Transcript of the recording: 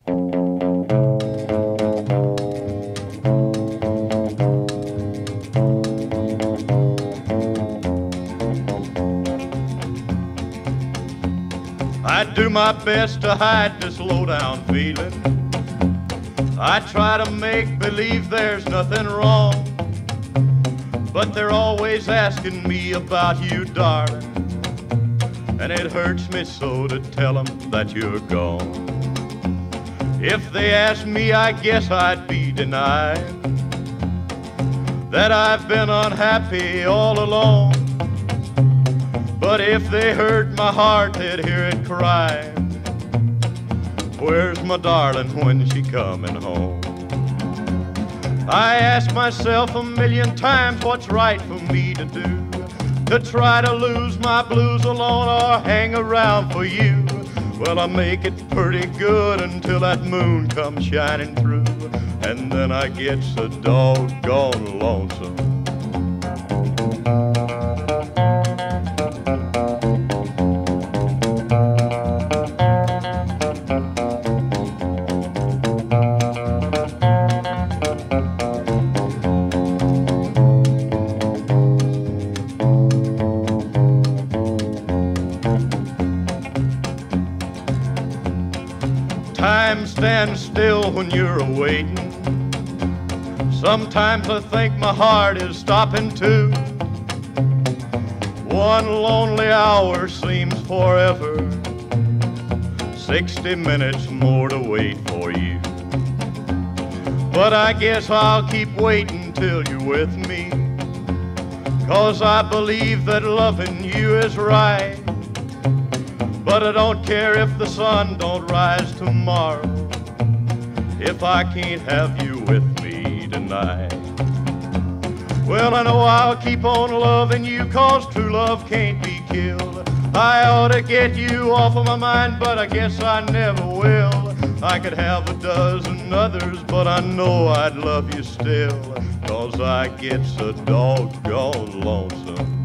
I do my best to hide this low-down feeling. I try to make believe there's nothing wrong, but they're always asking me about you, darling, and it hurts me so to tell them that you're gone. If they asked me, I guess I'd be denying that I've been unhappy all along. But if they heard my heart, they'd hear it crying, where's my darling when she coming home? I ask myself a million times what's right for me to do, to try to lose my blues alone or hang around for you. Well, I make it pretty good until that moon comes shining through, and then I get so doggone lonesome. Time stands still when you're awaiting. Sometimes I think my heart is stopping too. One lonely hour seems forever, 60 minutes more to wait for you. But I guess I'll keep waiting till you're with me, 'cause I believe that loving you is right. But I don't care if the sun don't rise tomorrow, if I can't have you with me tonight. Well, I know I'll keep on loving you, 'cause true love can't be killed. I ought to get you off of my mind, but I guess I never will. I could have a dozen others, but I know I'd love you still, 'cause I get so doggone lonesome.